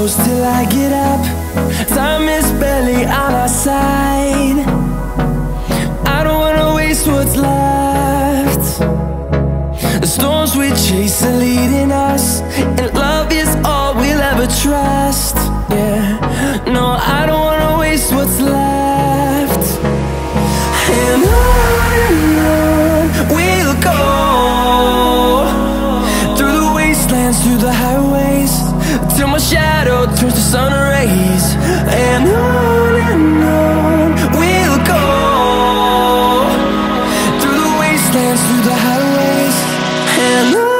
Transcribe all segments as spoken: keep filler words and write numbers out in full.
close till I get up. Time is barely on our side. I don't wanna waste what's left. The storms we chase are leading us, and love is all we'll ever trust. Yeah, no, I don't wanna waste what's left. And on and on we'll go, through the wastelands, through the highways, till my shadow turns to sun rays. And on and on we'll go, through the wastelands, through the highways, and on.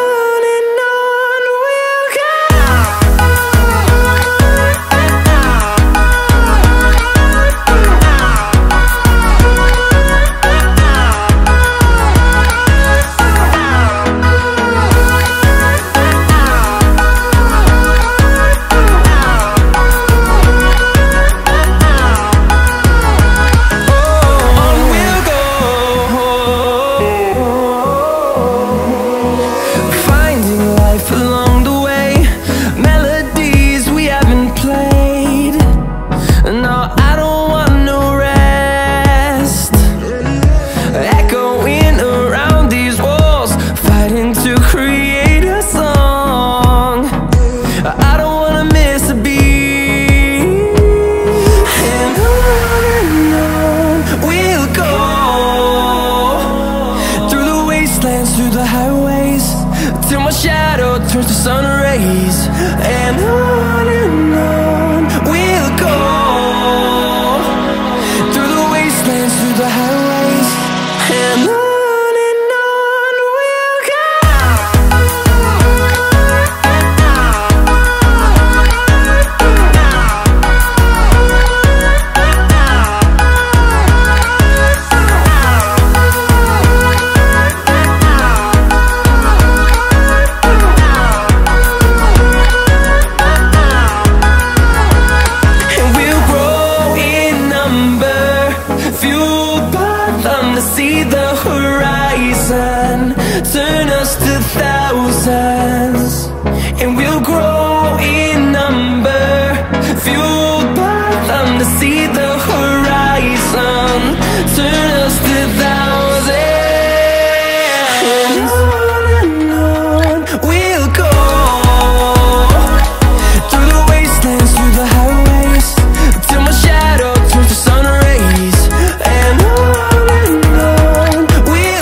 Through the highways, till my shadow turns to sun rays. And on and on we'll go, through the wastelands, through the highways, and on. See the horizon turn us to thousands, and we'll grow in number, fueled by them. To see the horizon turn us to thousands, and on and on we'll go, through the wastelands, through the highways, till my shadow turns to sun rays. And on we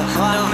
One